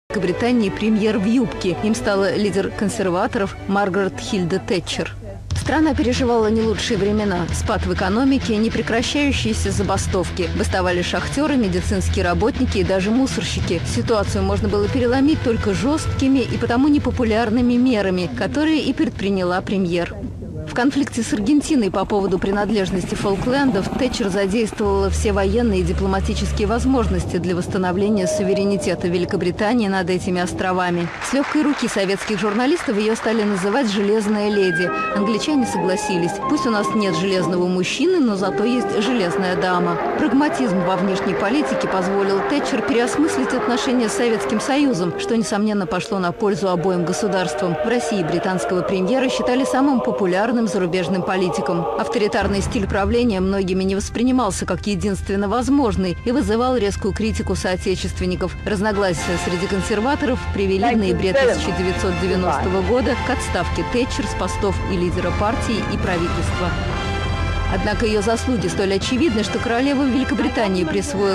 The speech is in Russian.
Великобритании премьер в юбке. Им стала лидер консерваторов Маргарет Хильда Тэтчер. Страна переживала не лучшие времена. Спад в экономике, непрекращающиеся забастовки. Бастовали шахтеры, медицинские работники и даже мусорщики. Ситуацию можно было переломить только жесткими и потому непопулярными мерами, которые и предприняла премьер. В конфликте с Аргентиной по поводу принадлежности Фолклендов Тэтчер задействовала все военные и дипломатические возможности для восстановления суверенитета Великобритании над этими островами. С легкой руки советских журналистов ее стали называть «железная леди». Англичане согласились. Пусть у нас нет железного мужчины, но зато есть железная дама. Прагматизм во внешней политике позволил Тэтчер переосмыслить отношения с Советским Союзом, что, несомненно, пошло на пользу обоим государствам. В России британского премьера считали самым популярным зарубежным политиком. Авторитарный стиль правления многими не воспринимался как единственно возможный и вызывал резкую критику соотечественников. Разногласия среди консерваторов привели в ноябре 1990 года к отставке Тэтчер с постов и лидера партии, и правительства. Однако ее заслуги столь очевидны, что королева Великобритании присвоила